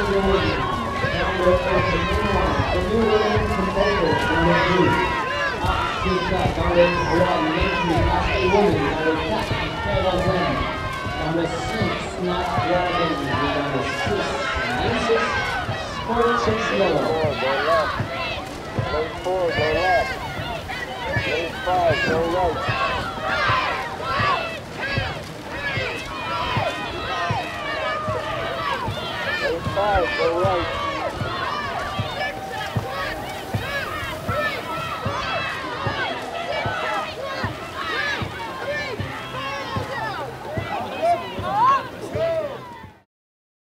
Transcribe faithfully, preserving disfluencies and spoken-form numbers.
Number six, Snap Dragon, number six, nine six, four six yellow. Go left. Lane four, go left. Lane five, go right.